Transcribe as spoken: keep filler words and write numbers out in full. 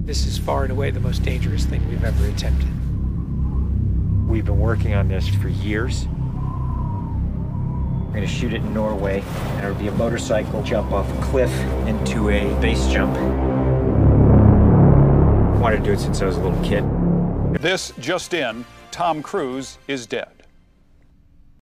This is far and away the most dangerous thing we've ever attempted. We've been working on this for years. We're gonna shoot it in Norway, and it'll be a motorcycle jump off a cliff into a base jump. I wanted to do it since I was a little kid. This just in, Tom Cruise is dead.